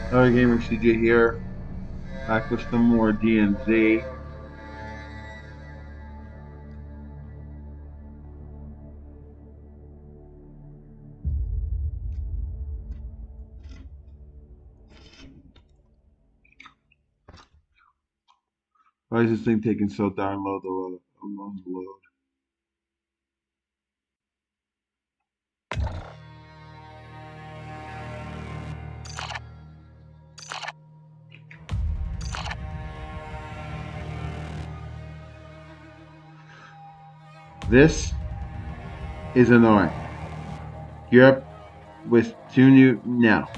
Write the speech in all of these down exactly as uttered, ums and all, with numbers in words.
Another Gamer C J here, back with some more D M Z. Why is this thing taking so darn low to load? Long to load? This is annoying. Gear up with two new now.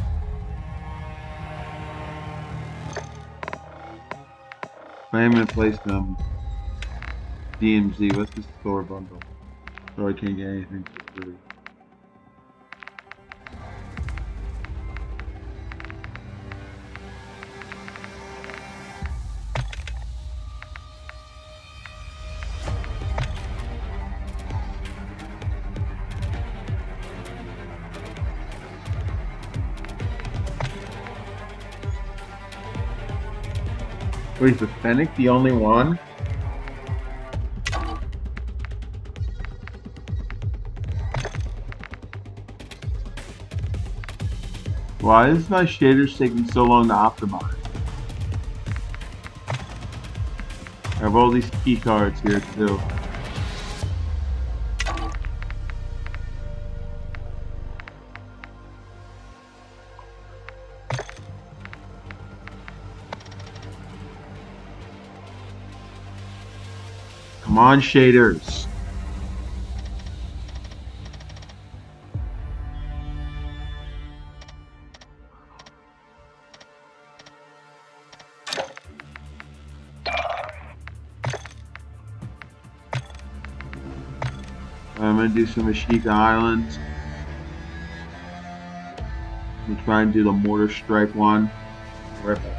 I am gonna play some D M Z. What's the store bundle? So I can't get anything for free. Wait, is the Fennec the only one? Why is my shaders taking so long to optimize? I have all these key cards here too. Come on, shaders. I'm gonna do some Ashika Islands. I'm gonna try and do the Mortar Strike one. Right back.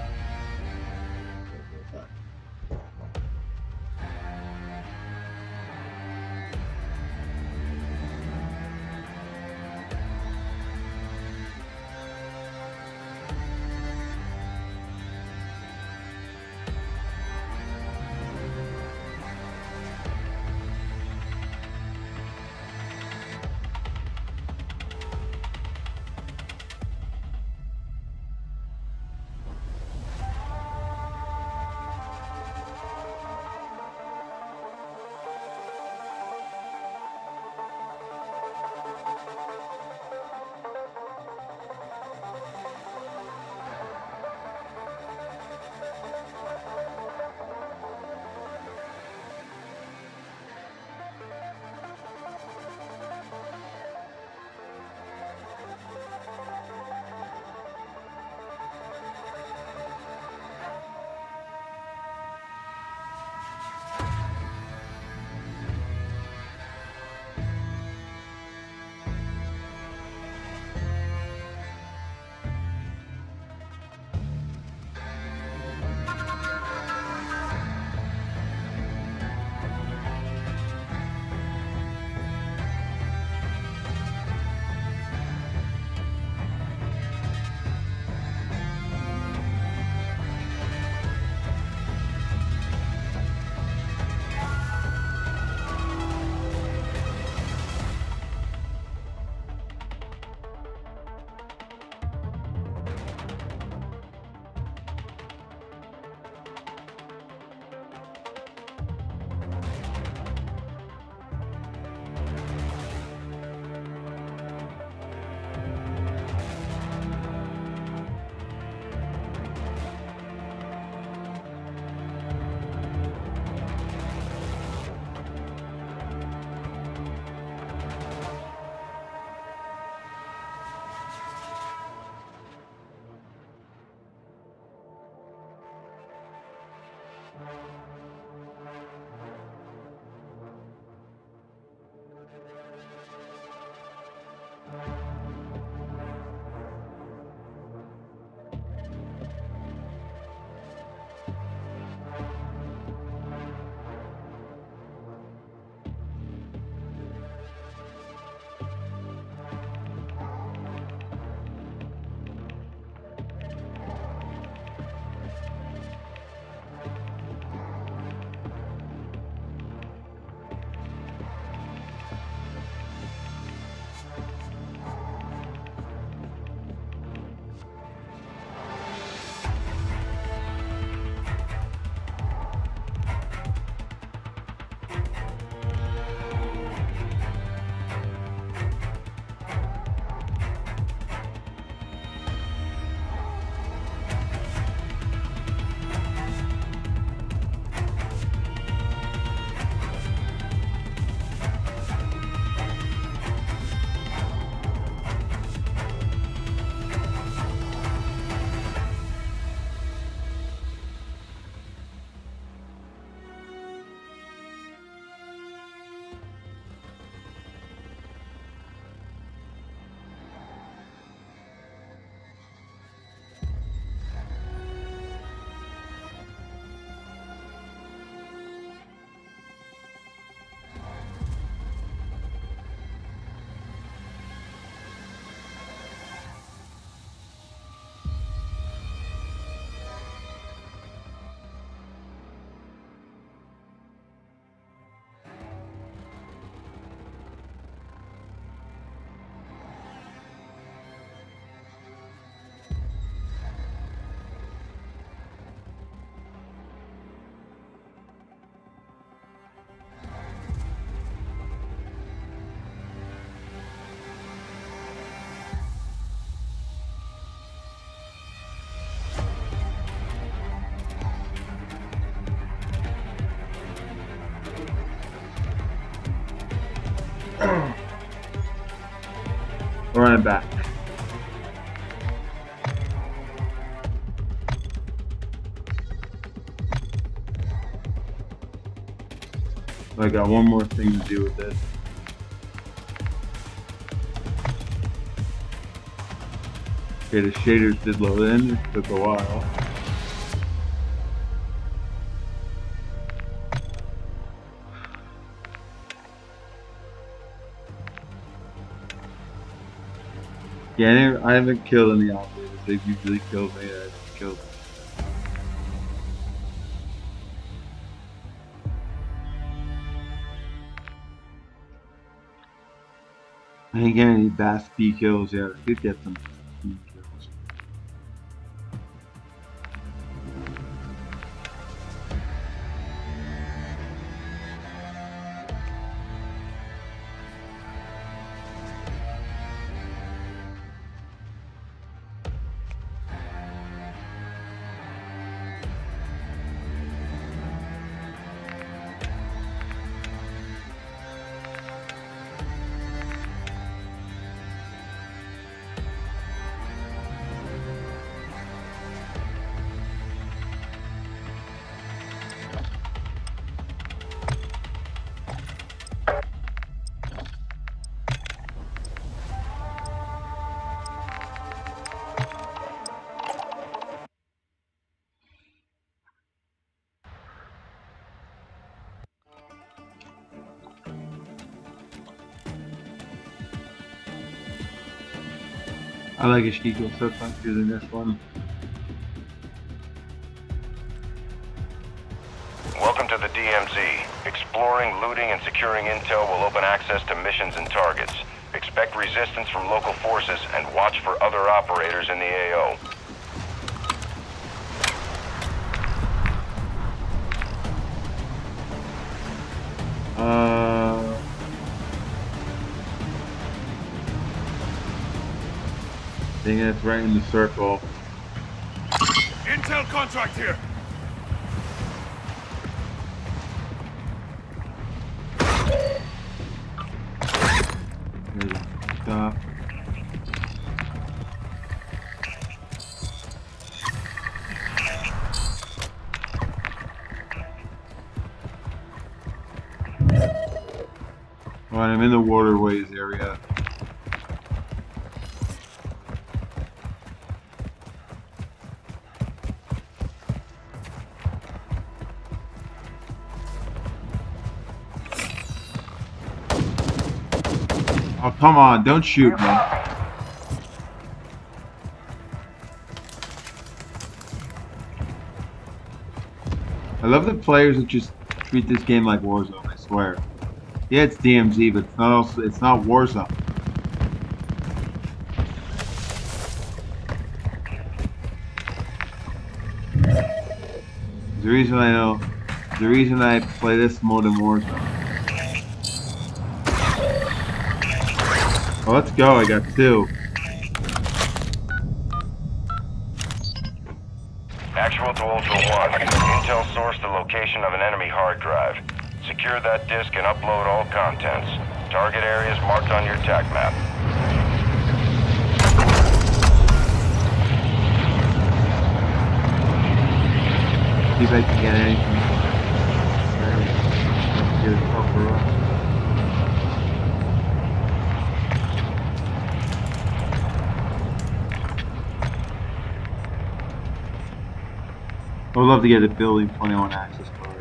Or I'm back. I got one more thing to do with this. Okay, the shaders did load in. It took a while. Yeah, I haven't killed any operators. They've usually killed me. I've killed them. I didn't get any bass B kills yet. I did get some B kills. I like Ishiko so faster than this one. Welcome to the D M Z. Exploring, looting, and securing intel will open access to missions and targets. Expect resistance from local forces and watch for other operators in the A O. Uh... I think that's right in the circle. Intel contract here. There's a stop. Alright, I'm in the waterways area. Oh, come on, don't shoot me. I love the players that just treat this game like Warzone, I swear. Yeah, it's D M Z, but it's not also it's not Warzone. The reason I know the reason I play this more than Warzone. Oh, let's go, I got two. Actual to Ultra One. Intel sourced the location of an enemy hard drive. Secure that disk and upload all contents. Target areas marked on your tac map. See if I can get anything. Get a proper run. I would love to get a building twenty-one access card.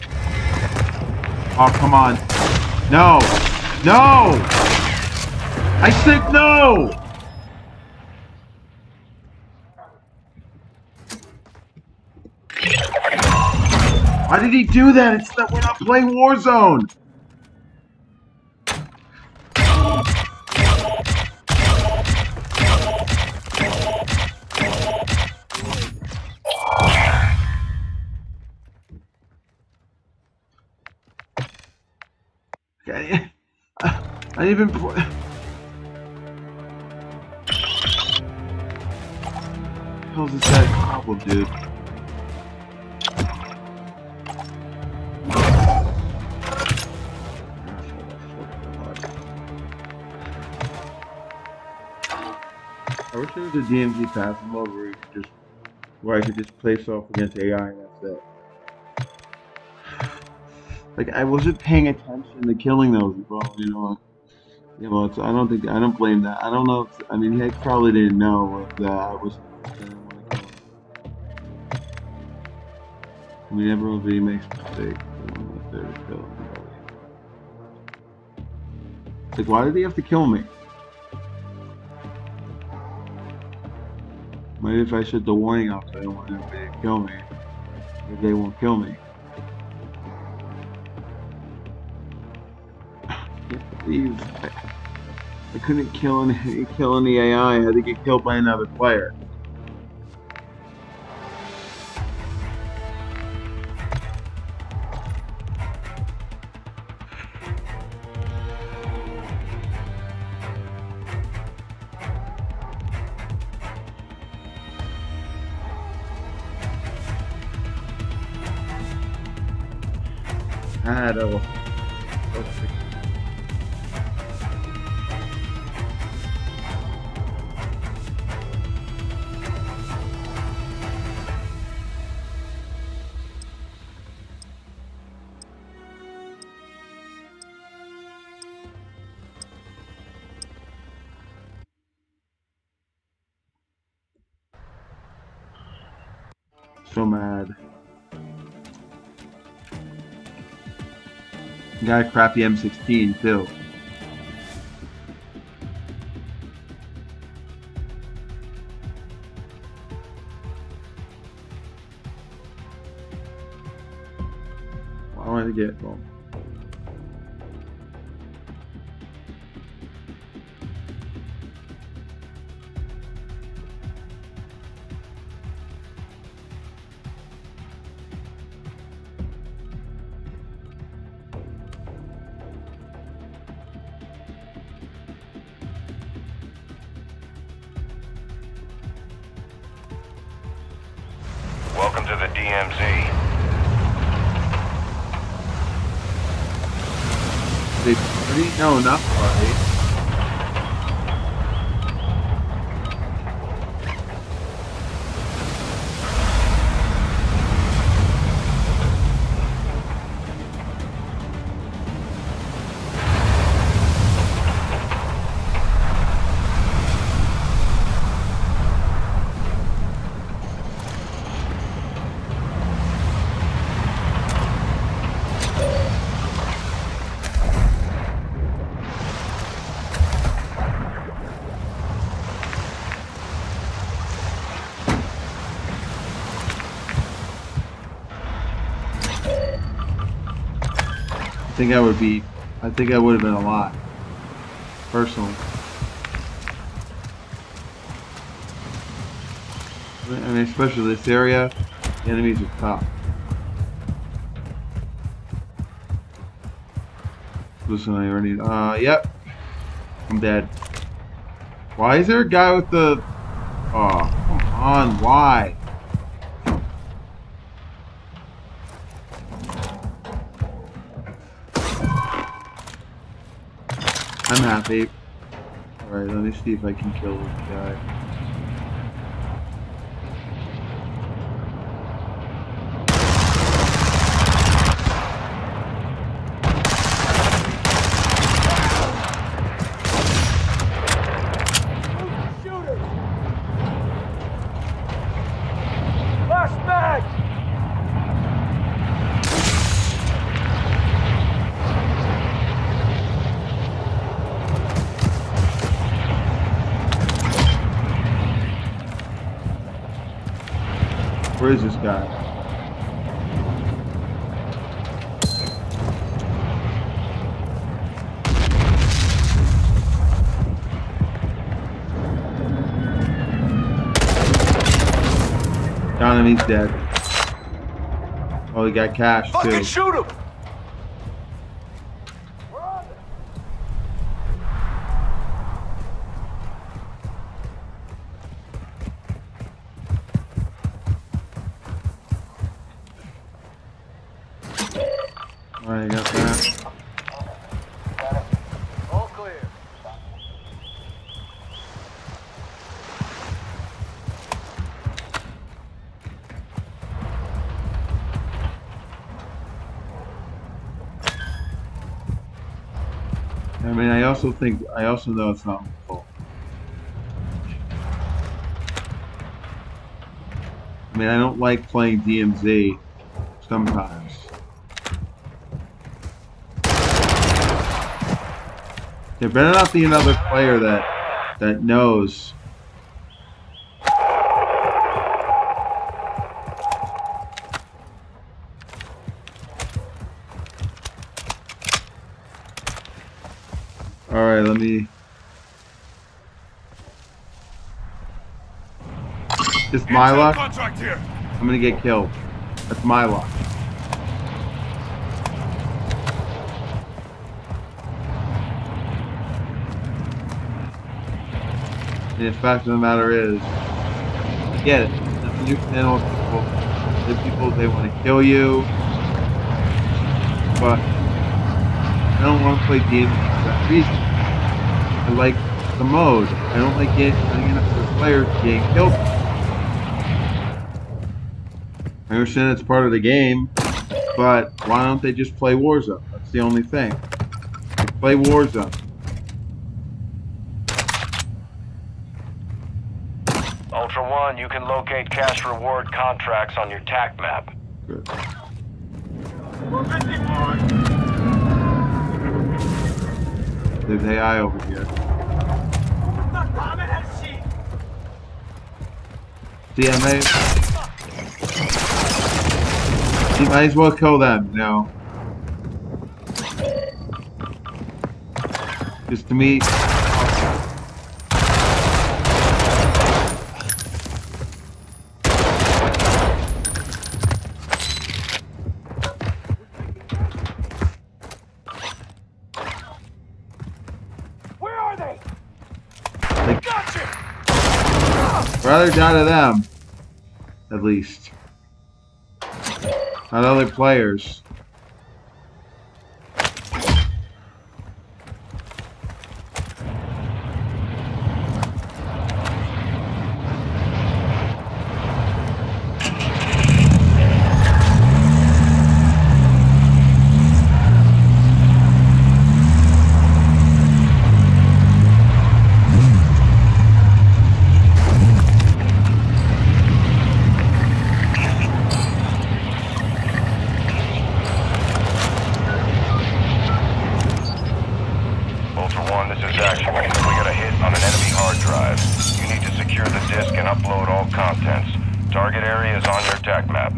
Oh, come on. No! No! I said no! Why did he do that? It's not, we're not playing Warzone! Okay. I didn't even play. What the hell's this guy's problem, dude? wish there was a D M Z passive mode where you could just, where I could just place off against A I and that's it. Like I wasn't paying attention to killing those people, you know. You know, it's, I don't think I don't blame that. I don't know. If, I mean, he probably didn't know if that I was. I didn't want to kill him. I mean, everyone really makes mistakes. I don't know if they're to kill anybody. Like, why did he have to kill me? Maybe if I shut the warning off, I don't want anybody to kill me. If they won't kill me. I can't believe I, I couldn't kill any, kill any A I. I had to get killed by another player. Ah, that was, that was sick. So mad. Got a crappy M sixteen too. Well, I wanted to get well. Welcome to the D M Z. They party? No, not party. I think I would be, I think I would have been a lot, personally. I mean, especially this area, the enemies are tough. Listen, I already, uh, yep, I'm dead. Why is there a guy with the, oh, come on, why? I'm happy. Alright, let me see if I can kill this guy. Shooter! Flashback! Where is this guy? Got him, he's dead. Oh, he got cash too. Fucking shoot him! Alright, I got that. All clear. also think I also know it's not my fault. I mean, I don't like playing D M Z sometimes. There better not be another player that that knows. All right, let me. Just my luck. I'm gonna get killed. That's my luck. And the fact of the matter is, I get it. You know, people, the people they want to kill you, but I don't want to play D M Z for that reason. I like the mode. I don't like getting the players getting killed. I understand it's part of the game, but why don't they just play Warzone? That's the only thing. Play Warzone. Ultra One, you can locate cash reward contracts on your T A C map. Good. There's A I over here. D M A. You might as well kill them, you know. Just to me. Where are they? Like, Gotcha! rather die to them, at least. Not other players. Target area is on your T A C map.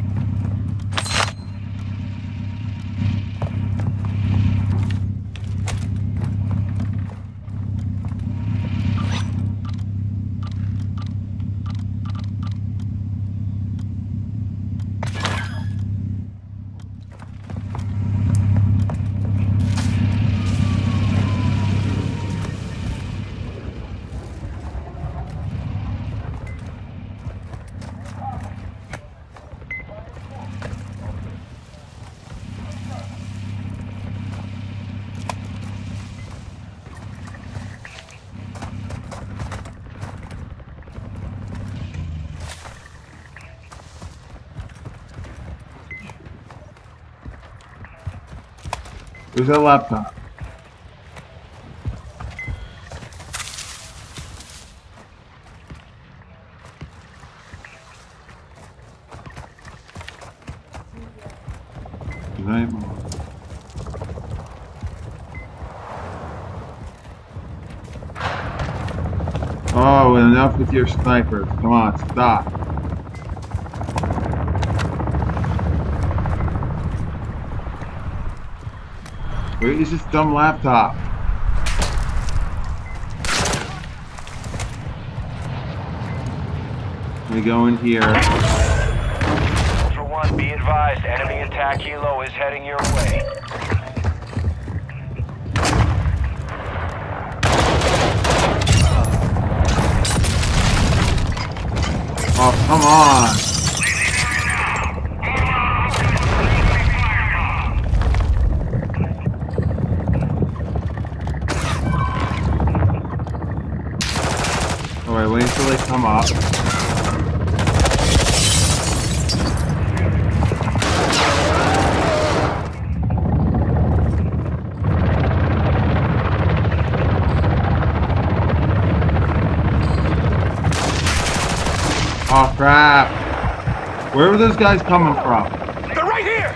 There's a laptop. Right. Oh, enough with your snipers. Come on, stop. Where is this dumb laptop? Let me go in here. Ultra One, be advised, enemy attack helo is heading your way. Oh, come on. Alright, wait until they come up. Oh crap! Where were those guys coming from? They're right here!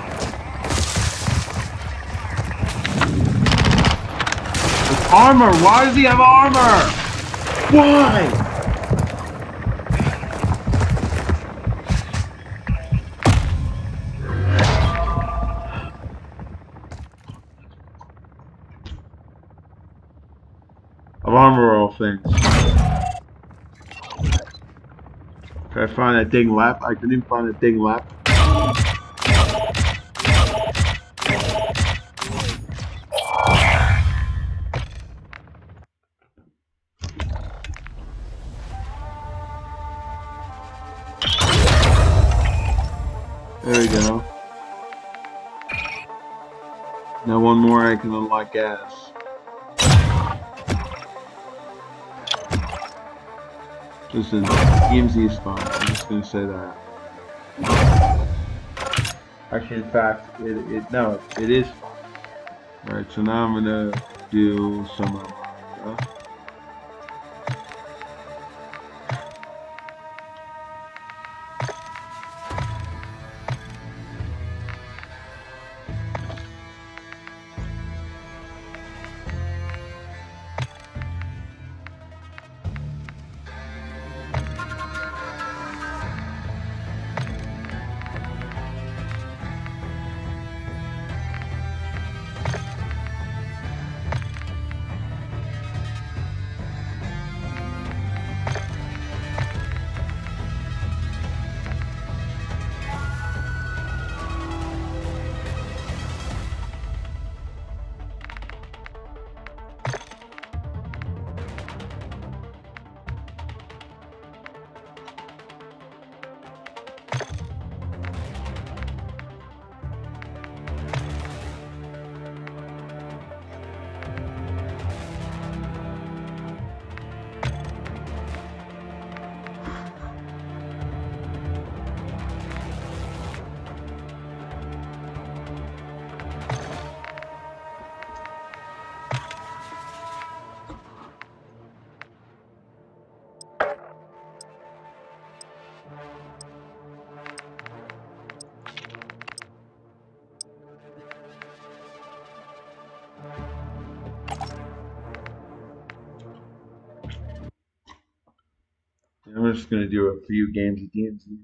With armor! Why does he have armor? Why? Of armor all things. Can I find that thing left? I couldn't even find that thing left. There we go. Now one more I can unlock gas. Listen, D M Z is fun. I'm just gonna say that. Actually, in fact, it, it no, it is fun. Alright, so now I'm gonna do some of uh, I'm just gonna do a few games of D M Z.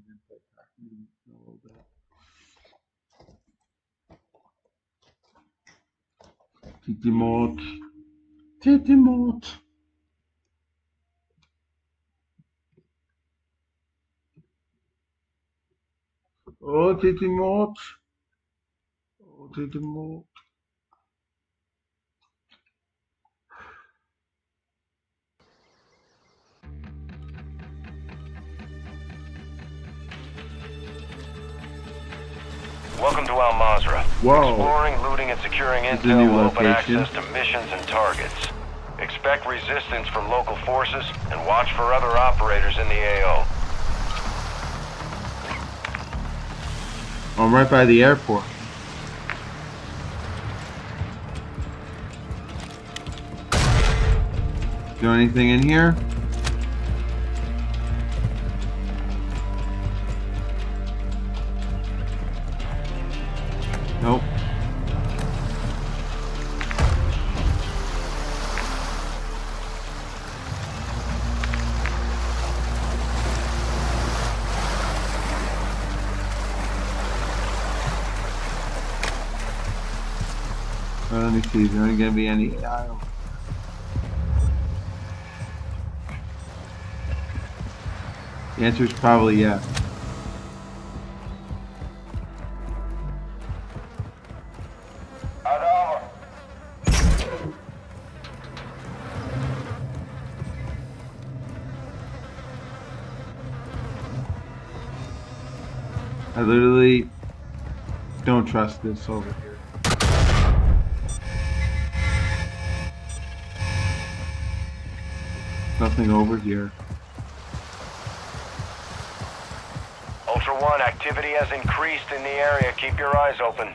Titi Mort. Titi Mort. Oh, Titi Mort. Oh, Titi Mort. Welcome to Al Mazrah. Whoa. Exploring, looting, and securing It's a intel new will open location. access to missions and targets. Expect resistance from local forces and watch for other operators in the A O. I'm right by the airport. Do anything in here? Nope. Well, let me see. Is there only gonna be any A I? The answer is probably yes. I literally don't trust this over here. Nothing over here. Ultra One, activity has increased in the area. Keep your eyes open.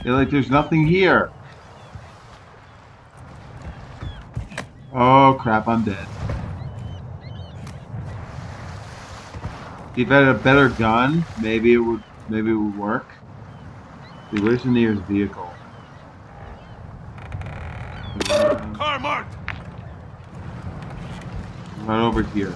They're like, there's nothing here. Oh crap, I'm dead. If I had a better gun, maybe it would maybe it would work. Dude, where's the nearest vehicle? Car marked. Right over here.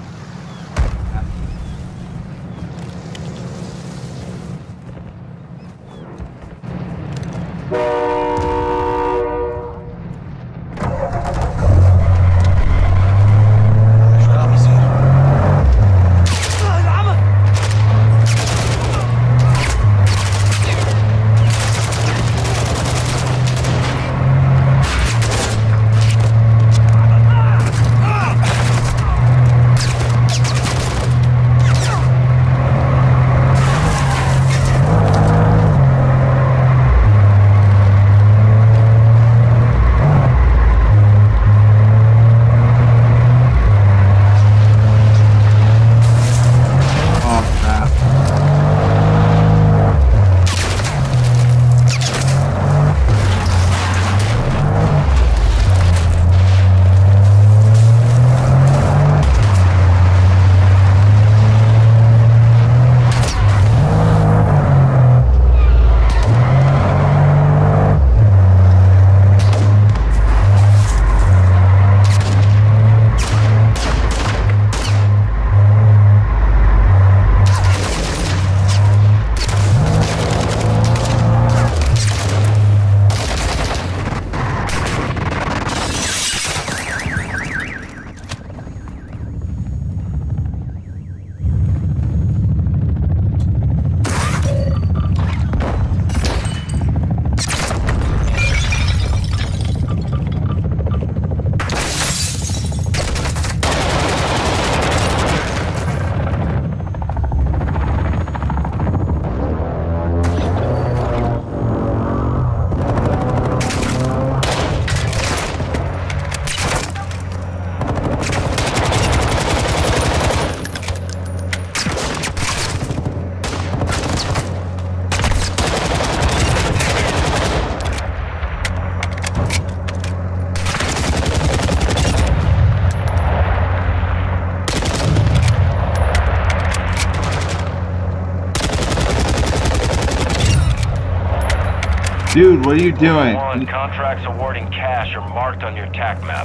Dude, what are you doing? One, contracts awarding cash are marked on your T A C map.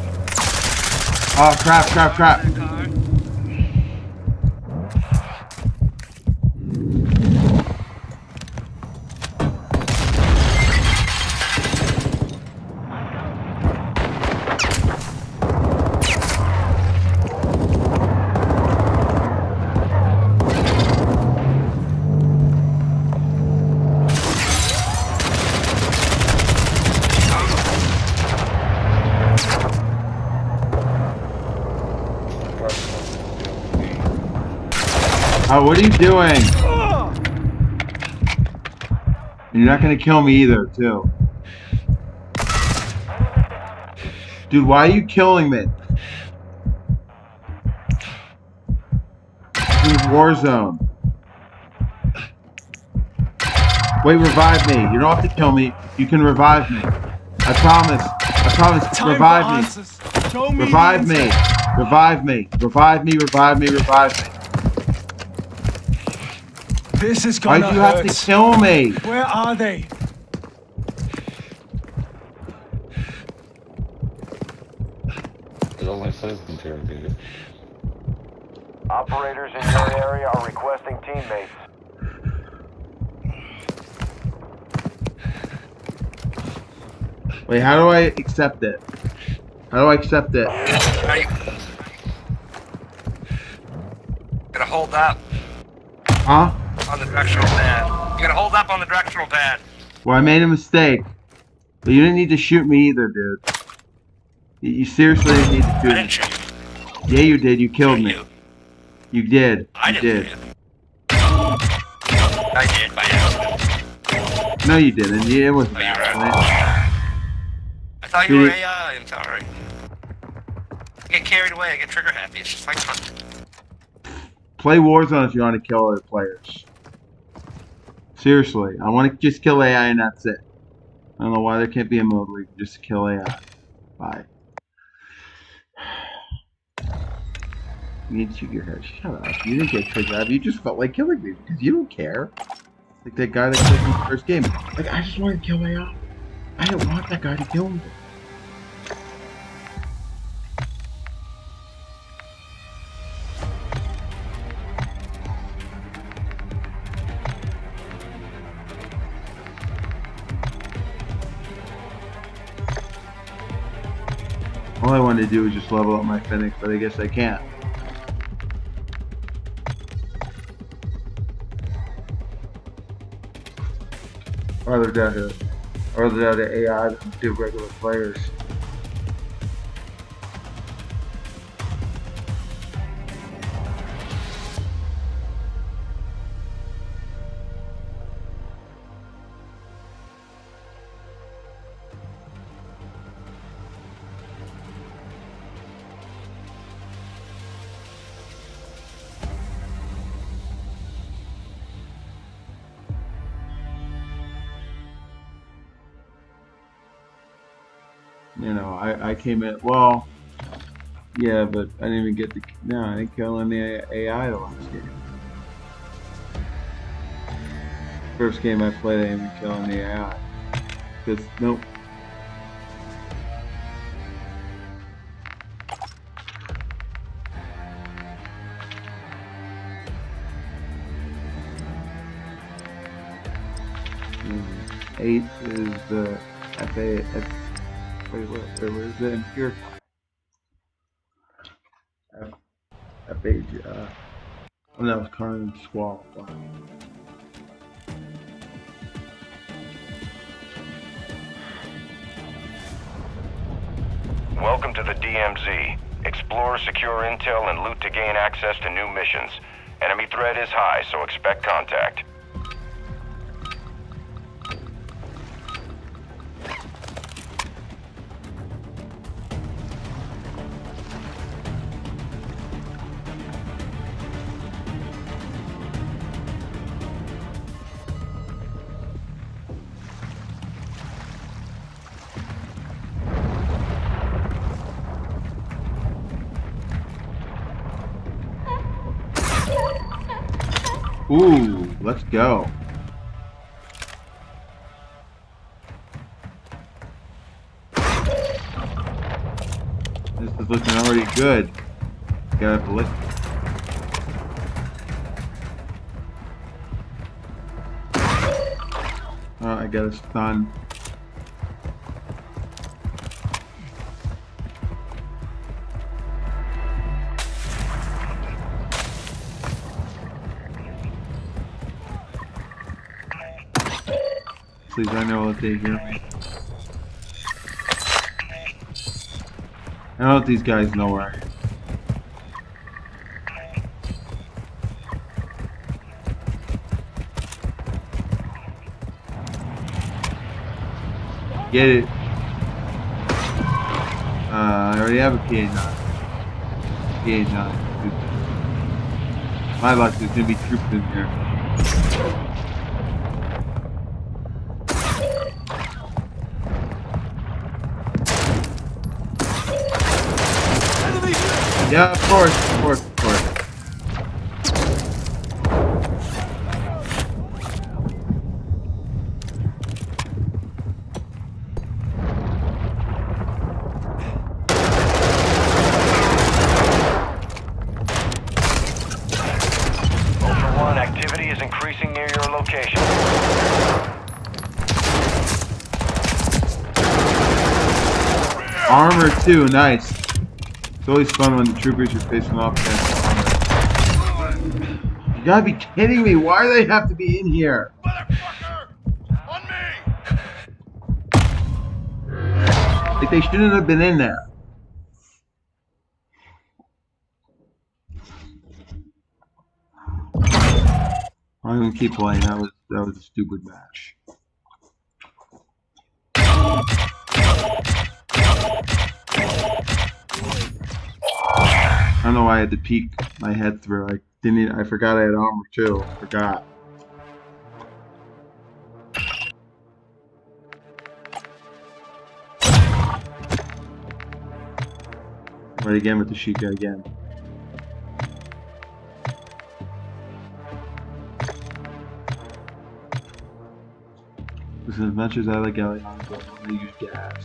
Oh crap, crap, crap. Oh, what are you doing? And you're not gonna kill me either, too. Dude, why are you killing me? This is Warzone. Wait, revive me. You don't have to kill me. You can revive me. I promise. I promise. Time revive me. Show me Revive me. Revive me. Revive me. Revive me. Revive me. This is gonna Why'd you hurt. have to kill me? Where are they? It only says interrogated. Operators in your area are requesting teammates. Wait, how do I accept it? How do I accept it? Are you gonna hold up Huh? on the directional pad? You're gonna hold up on the directional pad. Well, I made a mistake. But you didn't need to shoot me either, dude. You, you seriously didn't need to I shoot didn't me. shoot you. Yeah, you did. You killed me. You. You did. I You didn't did. shoot you. I did by accident. No, you didn't. Yeah, it wasn't Oh, you're that. right. I thought you Did were he- A I. I'm sorry. I get carried away. I get trigger happy. It's just like fun. Play Warzone if you want to kill other players. Seriously, I want to just kill A I and that's it. I don't know why there can't be a mode where you can just kill A I. Bye. You need to shoot your head. Shut up. You didn't get trigger happy. You just felt like killing me because you don't care. Like that guy that killed me in the first game. Like, I just wanted to kill A I. I didn't want that guy to kill me. All I wanted to do was just level up my Phoenix, but I guess I can't. Or they're down to, or they're down to A I that do regular players. You know, I, I came in, well, yeah, but I didn't even get the, no, I didn't kill any A I the last game. First game I played, I didn't even kill any A I. Because, nope. Eight is the F A, F, wait, where, where, where is it? Impure. F, F A, uh, oh no, it's Carnage Squall. Wow. Welcome to the D M Z. Explore, secure intel, and loot to gain access to new missions. Enemy threat is high, so expect contact. Ooh, let's go. This is looking already good. Got a ballistic. Oh, I got a stun. Please, I know that they hear me. I don't know if these guys know where I am. Get it. Uh, I already have a P A nine. P A nine. My luck, there's gonna be troops in here. Yeah, of course, of course, of course. Ultra One, activity is increasing near your location. Armor too, nice. It's always fun when the troopers are facing off against armor. You gotta be kidding me! Why do they have to be in here? Motherfucker! On me! Like they shouldn't have been in there. I'm gonna keep playing. That was that was a stupid match. I don't know why I had to peek my head through. I didn't. Even, I forgot I had armor too. Forgot. Right again with the Sheikah again. Listen, as much as I like Alejandro, I'm gonna use gas.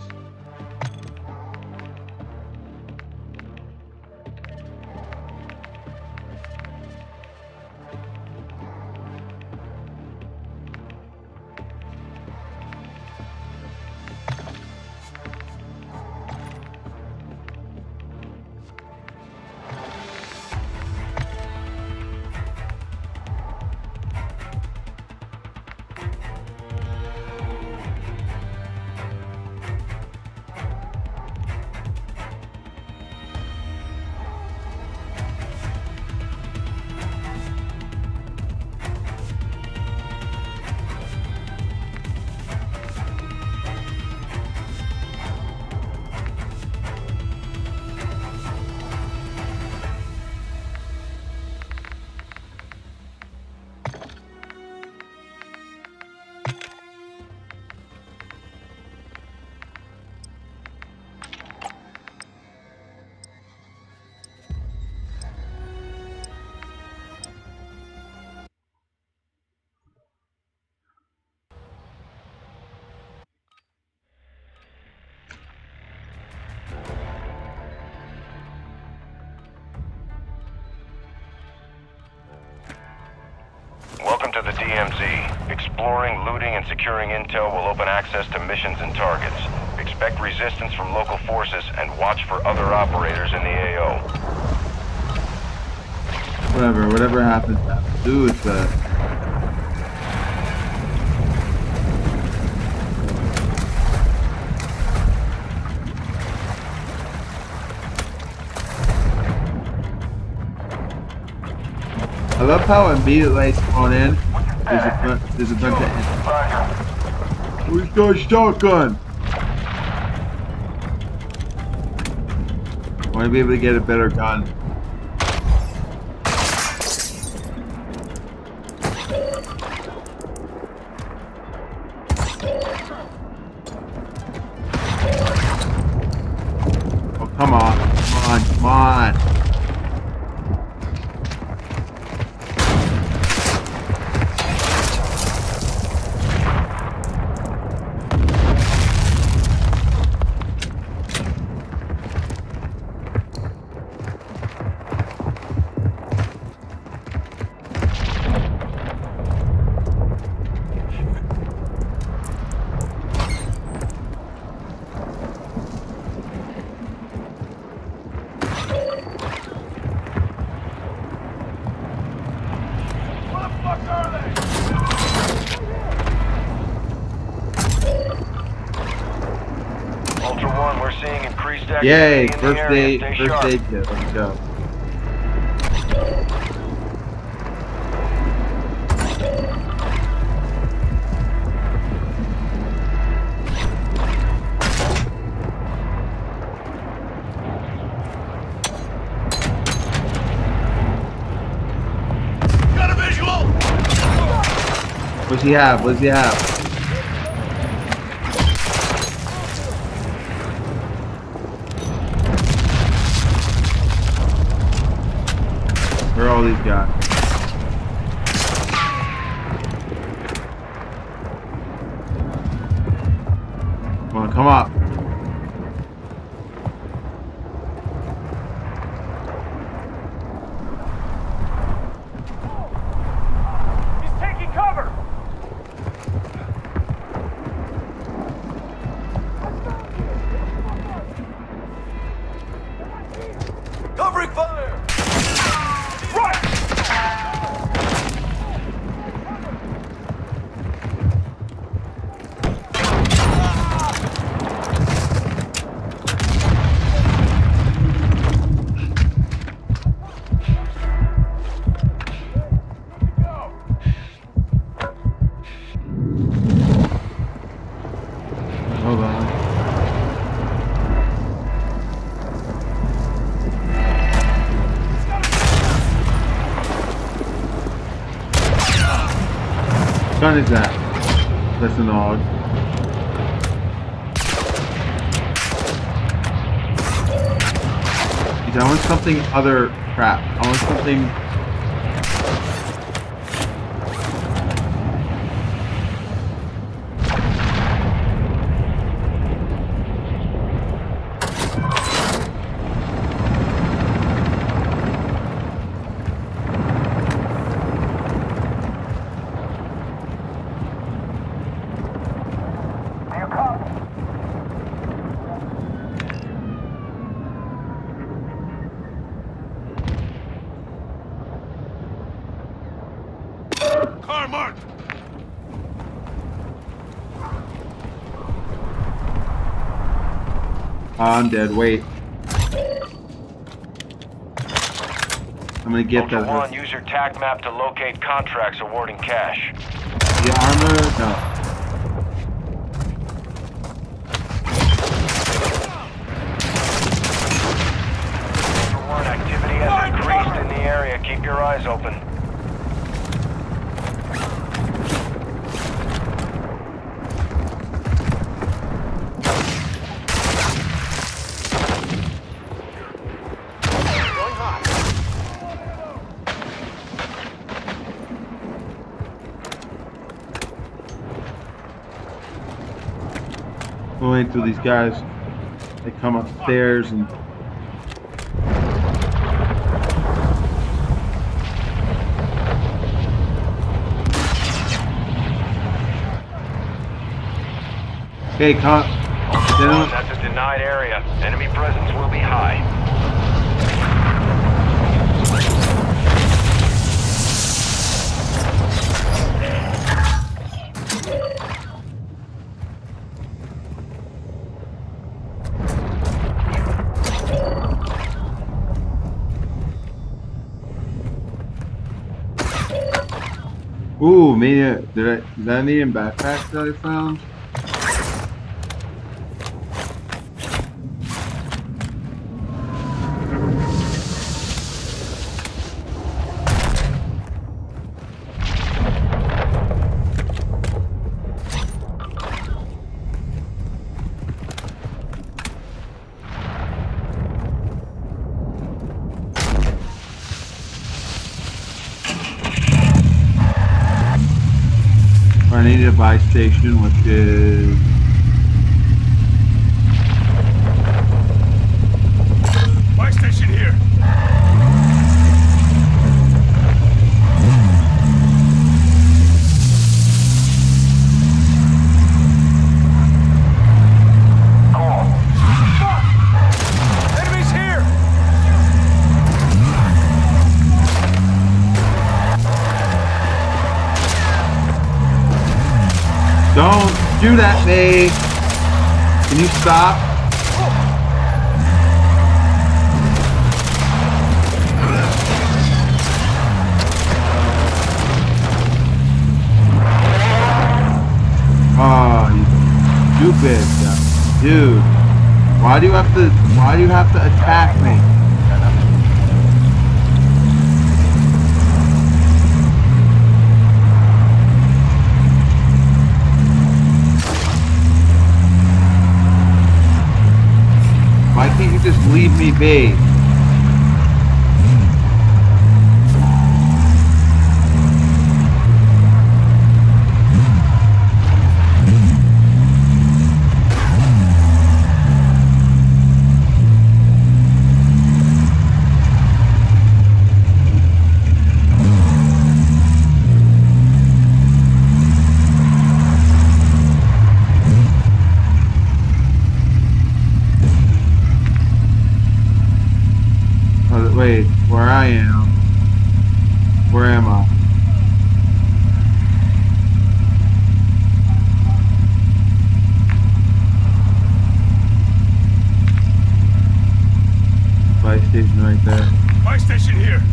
Welcome to the D M Z. Exploring, looting, and securing intel will open access to missions and targets. Expect resistance from local forces and watch for other operators in the A O. Whatever, whatever happens, happens. Do is that. I love how immediately I spawn in, there's a, bu there's a bunch of enemies. Who's got a shotgun? I want to be able to get a better gun. Oh, come on, come on, come on. Yay, first aid, first aid kit, let's go. Got a visual! What's he have? What's he have? Where are all these guys? Come on, come up. He's taking cover! Covering fire! Hold on. What gun is that? That's an Og. Jeez, I want something other crap. I want something. Car marked. I'm dead. Wait. I'm gonna get Ultra that. One, use your tac map to locate contracts awarding cash. The armor? No. Ultra One, activity has increased in the area. Keep your eyes open. Going through these guys. They come upstairs and. Okay, come. That's a denied area. Enemy presence will be high. Ooh, maybe did I? Is that any in backpack that I found? I need a buy station, which is Buy station here. Enemies here. don't do that, May. Can you stop? Oh, you stupid guy. Dude. Why do you have to why do you have to attack me? Why can't you just leave me be? Wait, where I am? Where am I? Buy station right there. Buy station here.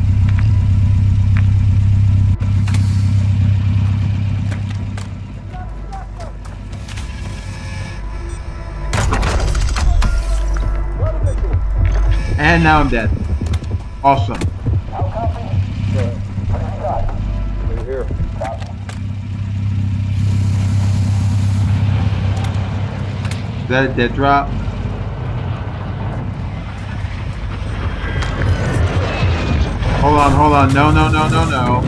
And now I'm dead. Awesome. We're here. Is that a dead drop? Hold on, hold on. No, no, no, no, no.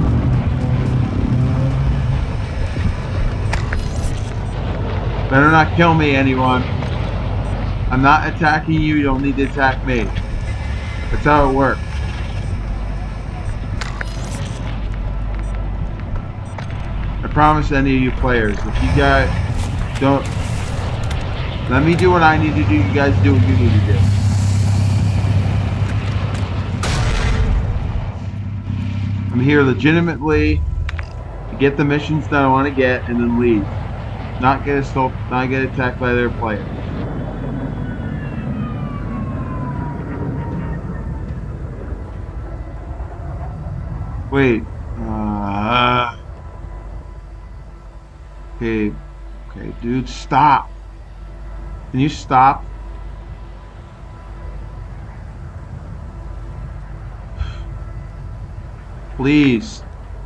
Better not kill me, anyone. I'm not attacking you. You don't need to attack me. That's how it works. I promise any of you players, if you guys don't... Let me do what I need to do. You guys do what you need to do. I'm here legitimately to get the missions that I want to get and then leave. Not get assault, not get attacked by their players. Wait. Uh, okay. Okay, dude, stop. Can you stop? Please.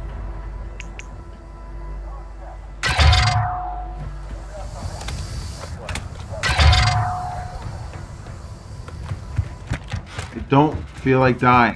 I don't feel like dying.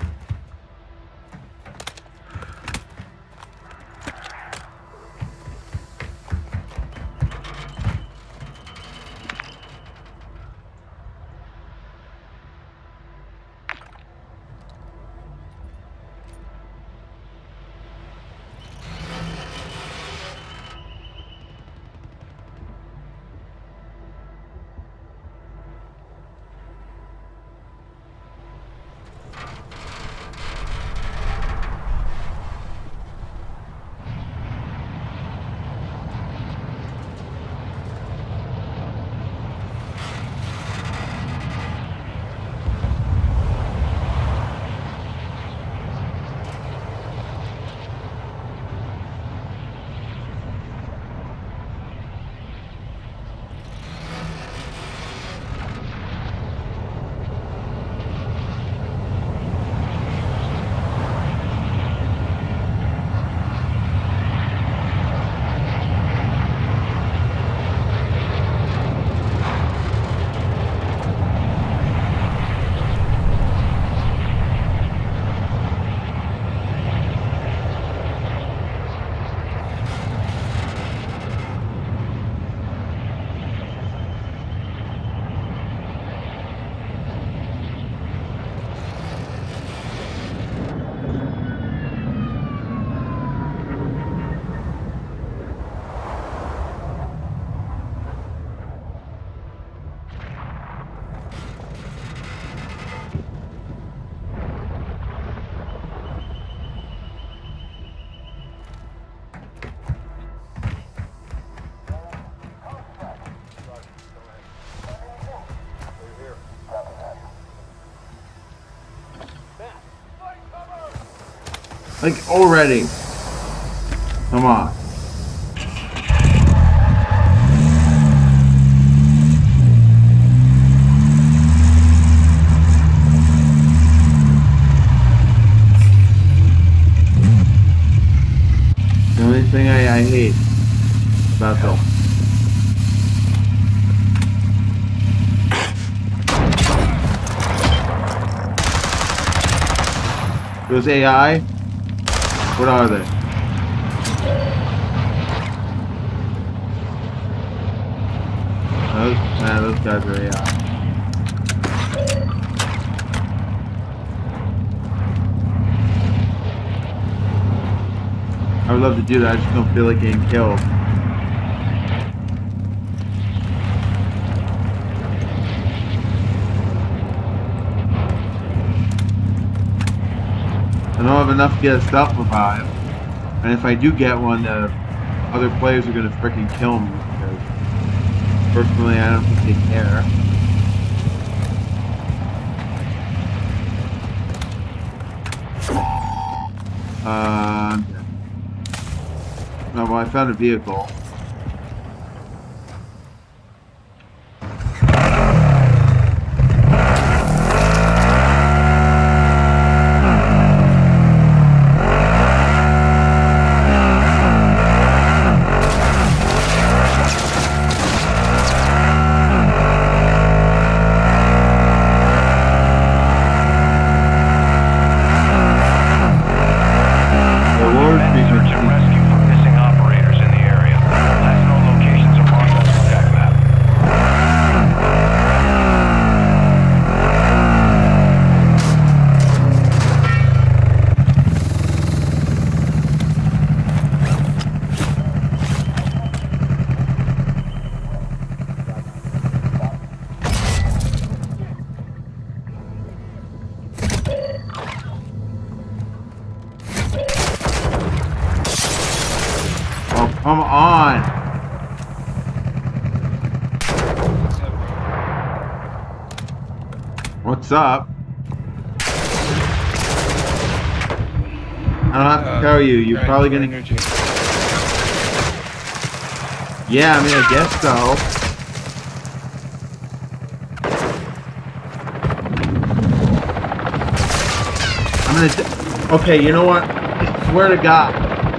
Like, already. Come on. The only thing I, I hate about them. Those A I? What are they? Those, man, those guys are A I. I would love to do that, I just don't feel like getting killed. I don't have enough to get a stealth revive, and if I do get one, uh, other players are gonna freaking kill me because personally I don't think they care. Uh, no, well, I found a vehicle. What's up? I don't have to Uh, tell you. You're right, probably join gonna. your team. Yeah, I mean, I guess so. I'm gonna. D okay, you know what? I swear to God.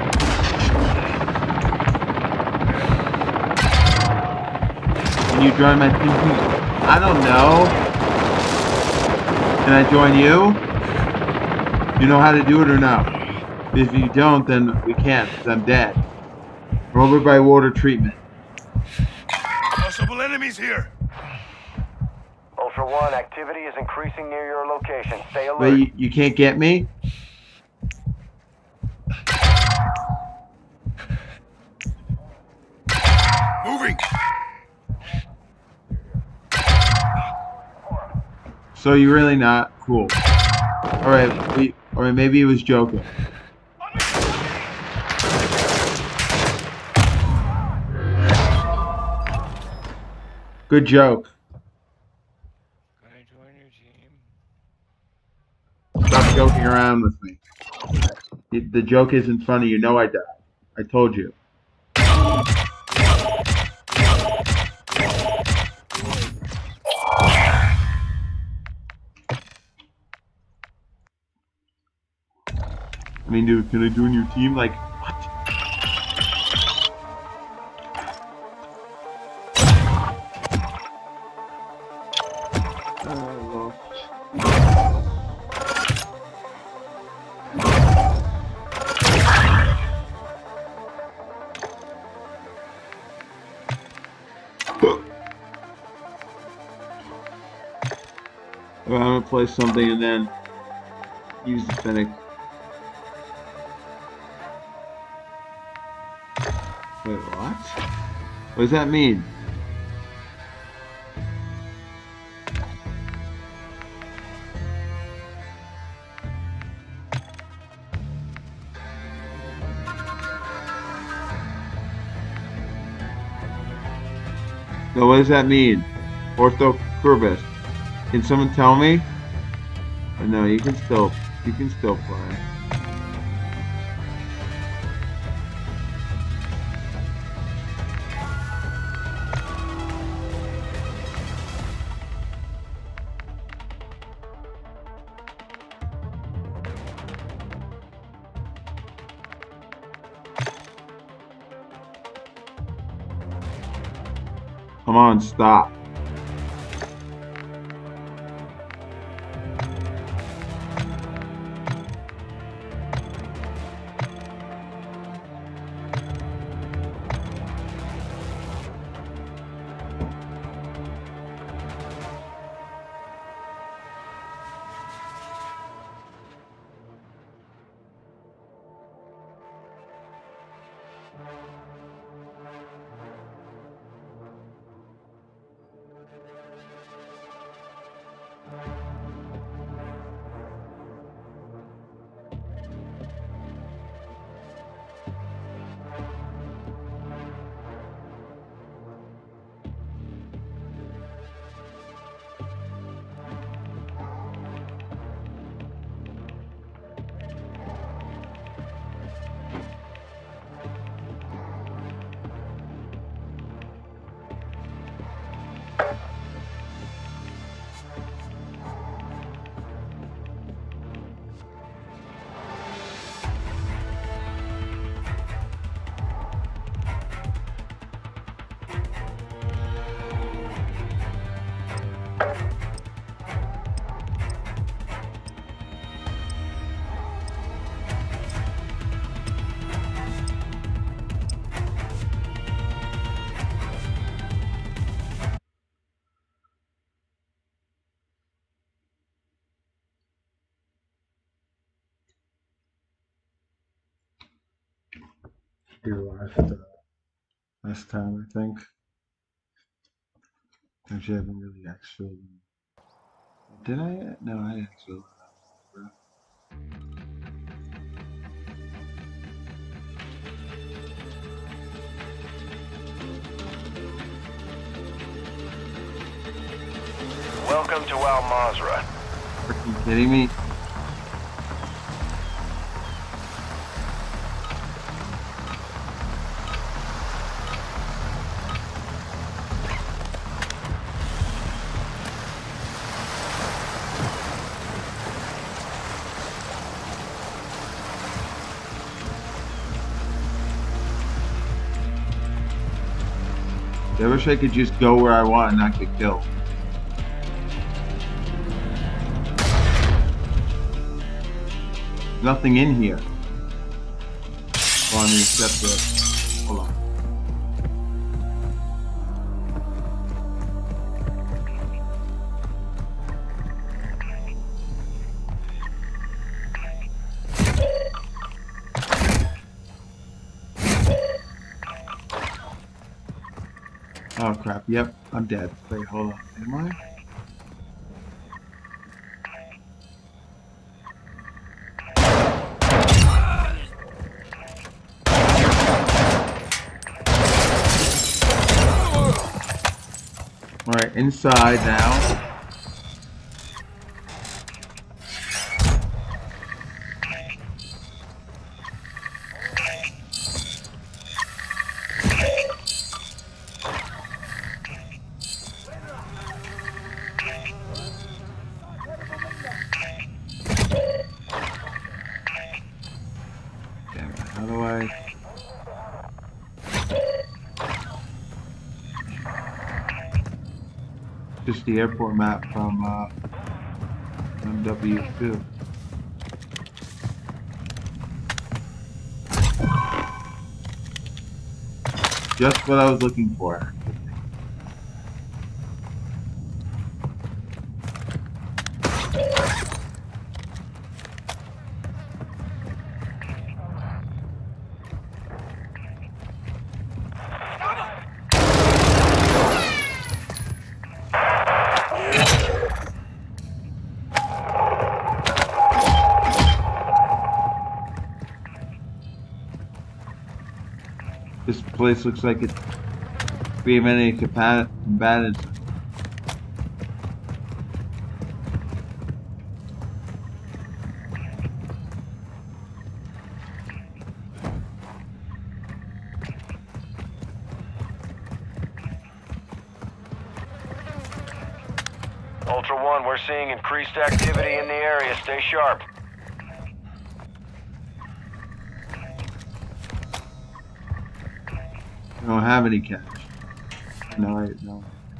Can you join my team? I don't know. Can I join you? You know how to do it or no? If you don't, then we can't, because I'm dead. We're over by water treatment. Possible enemies here. Ultra One, activity is increasing near your location. Stay alert. Wait, you, you can't get me? Moving. So you're really not cool. Alright, we or maybe he was joking. Good joke. Can I join your team? Stop joking around with me. The- The joke isn't funny, you know I died. I told you. I mean, dude, can I join your team? Like, what? Oh, I'm gonna play something and then use the Fennec. Wait, what? What does that mean? No, what does that mean? Orthocurvus. Can someone tell me? Or no, you can still, you can still play. Come on, stop. Do last, uh, last time, I think. Actually, I haven't really actually. Did I? No, I actually. Welcome to Al Mazrah. Are you kidding me? I wish I could just go where I want and not get killed. Nothing in here. Well, I mean, except the... Hold on. Oh crap, yep, I'm dead. Wait, hold on. Am I? Alright, inside now. Damn it, how do I... Just the airport map from uh, M W two. Just what I was looking for. This place looks like it's free of any combatants. Ultra One, we're seeing increased activity in the area. Stay sharp. I don't have any cash. No, I no.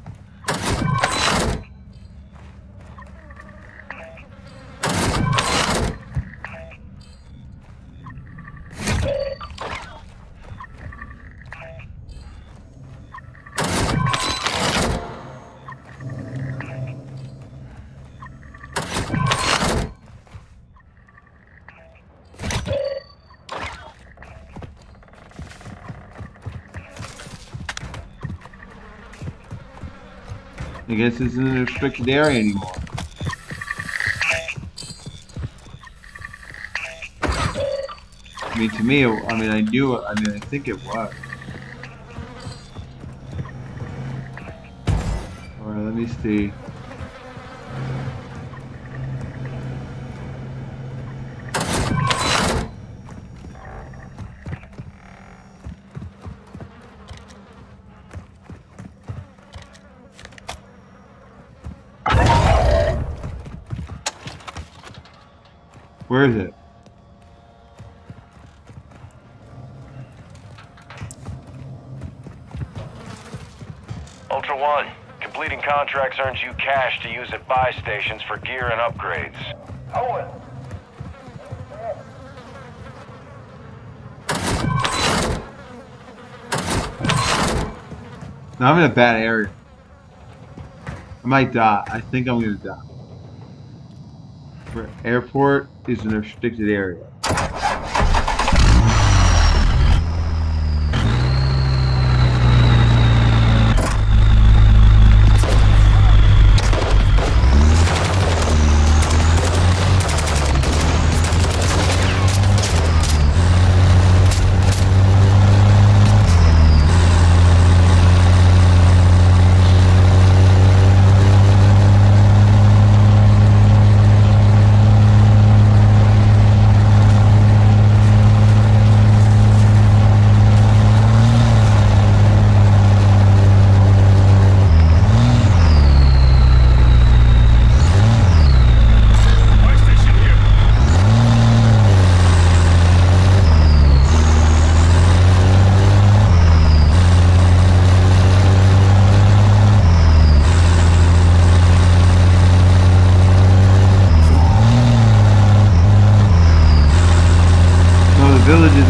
I guess this isn't a restricted area anymore. I mean, to me, I mean, I knew, I mean, I think it was. Alright, let me see. Where is it? Ultra One, completing contracts earns you cash to use at buy stations for gear and upgrades. Owen! Now I'm in a bad area. I might die. I think I'm gonna die. Where airport is in a restricted area.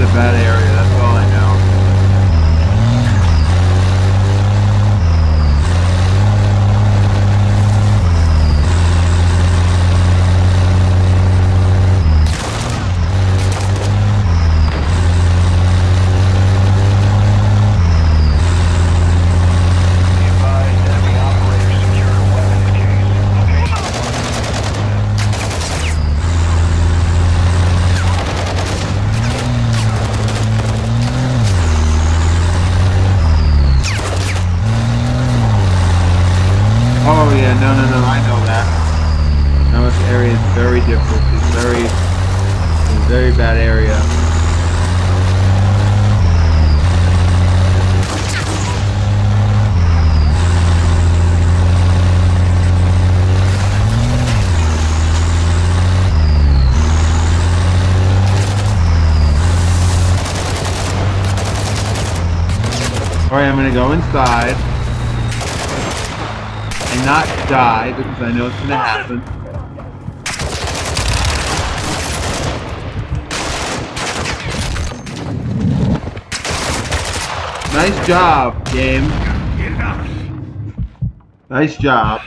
a bad area, that's all I know. Oh yeah, no, no, no, I know that. Now this area is very difficult. It's very, it's a very bad area. Alright, I'm gonna go inside. And not die, because I know it's gonna happen. Nice job, game. Nice job.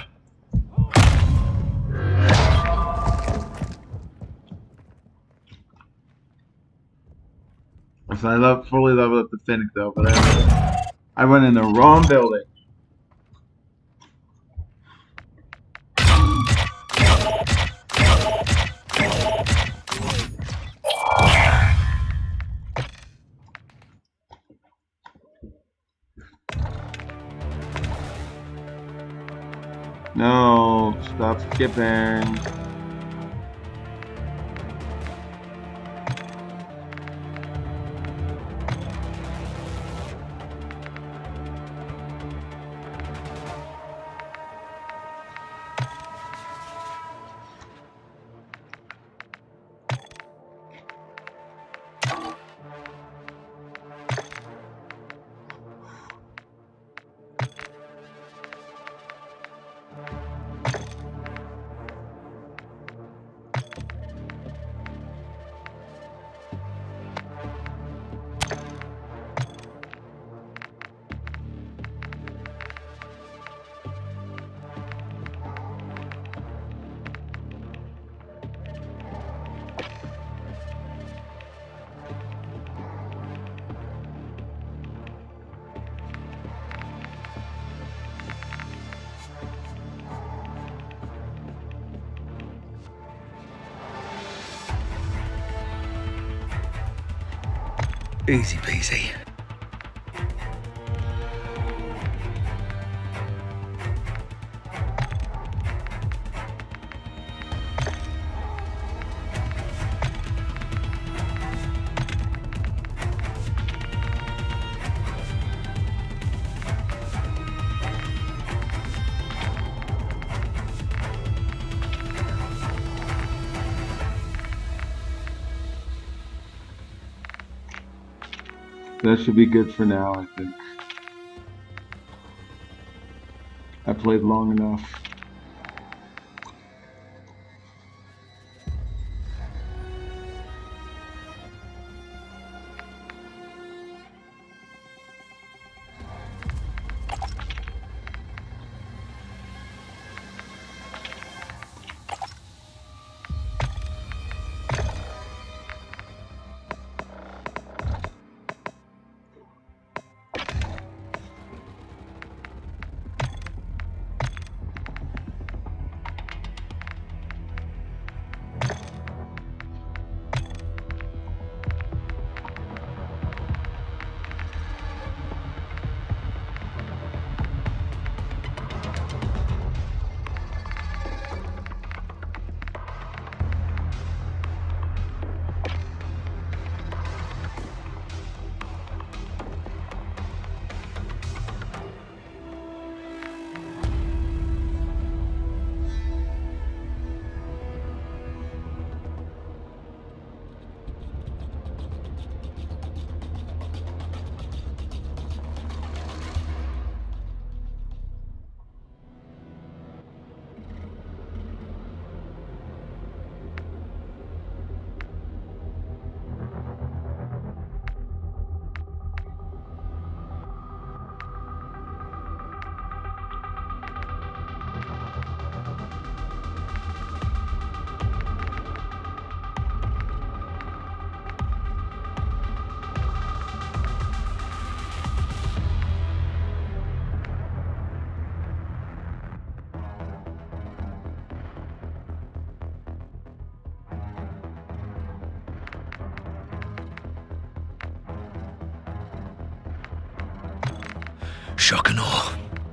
So I love fully leveled up the Fennec though, but I, I went in the wrong building. No, stop skipping. Easy peasy. That should be good for now, I think. I played long enough. shock and awe.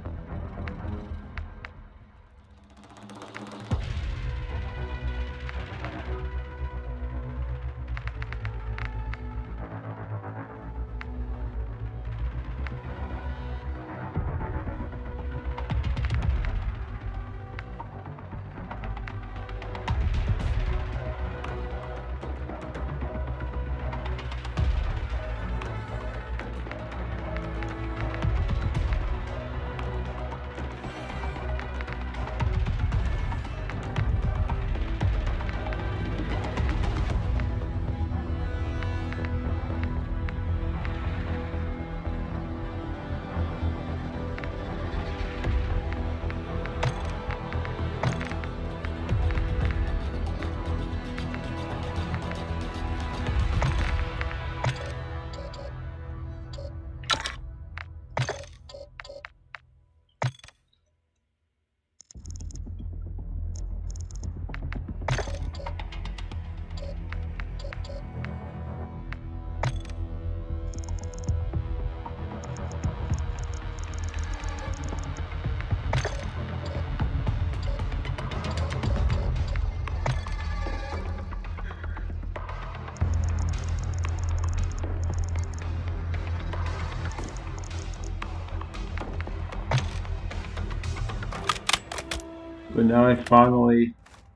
But now I finally...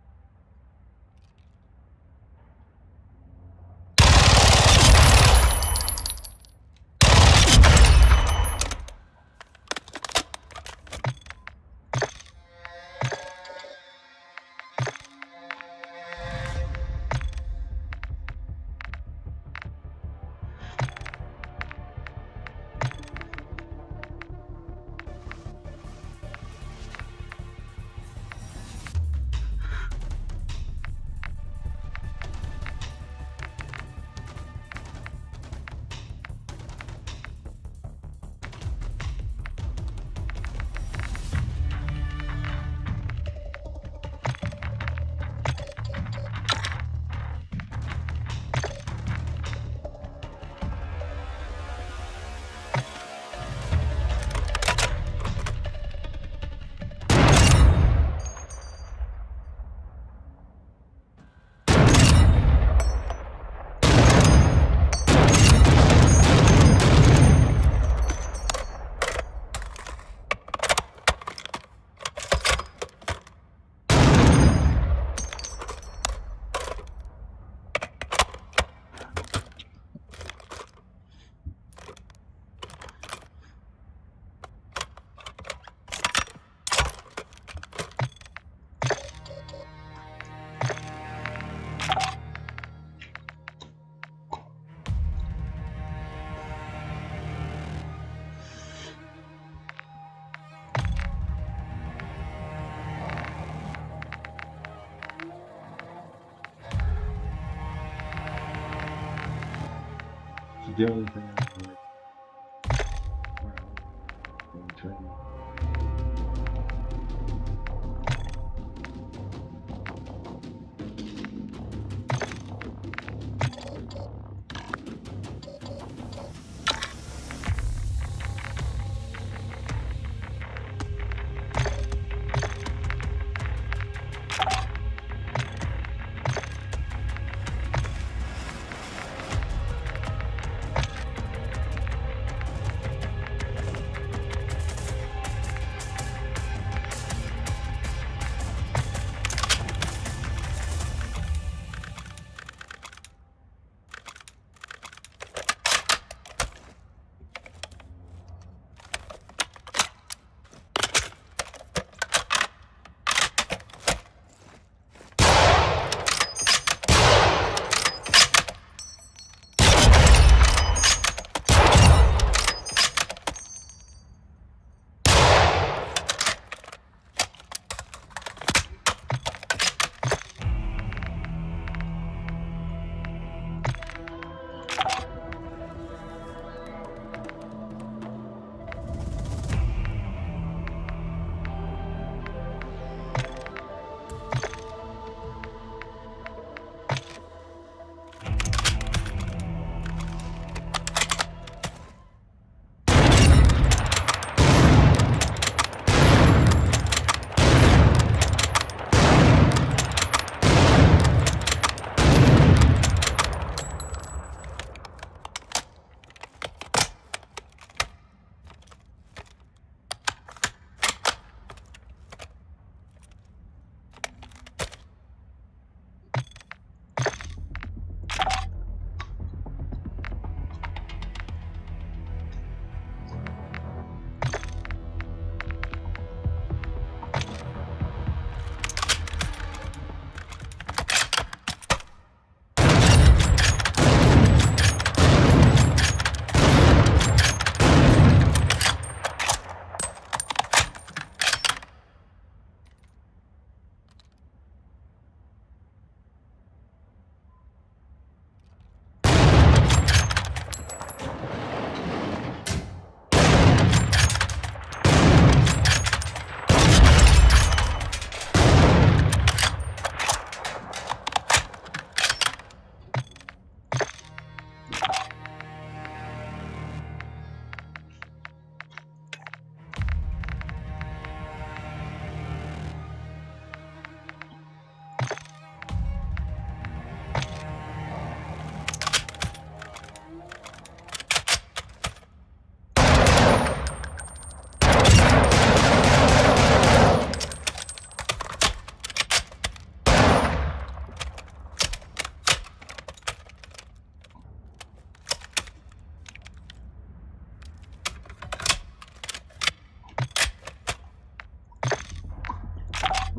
The only thing I like, well, I'm trying to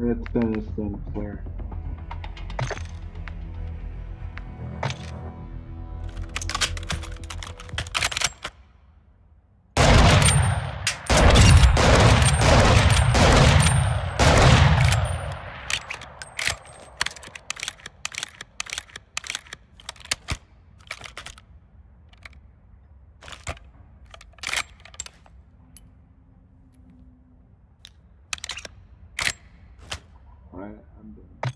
It's been it's been clear. Alright, I'm done.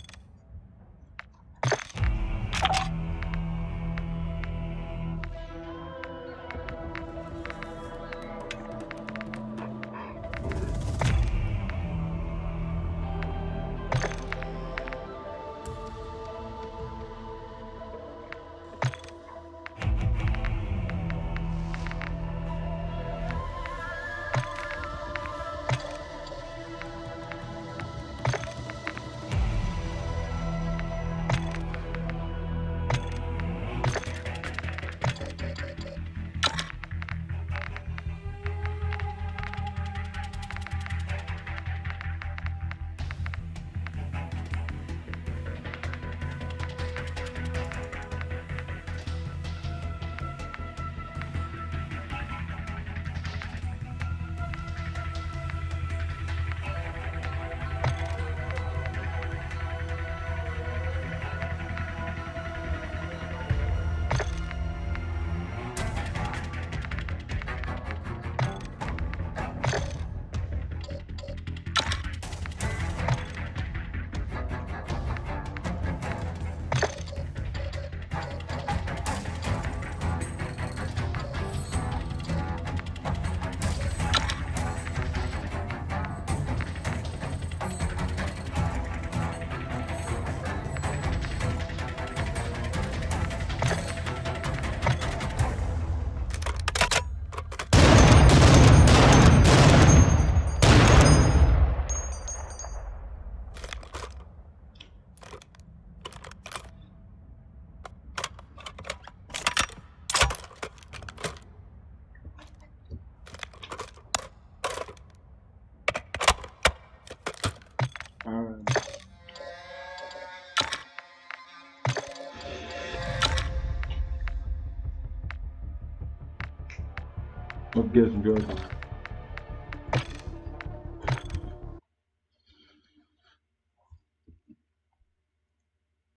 Alright. Hope you guys enjoyed that.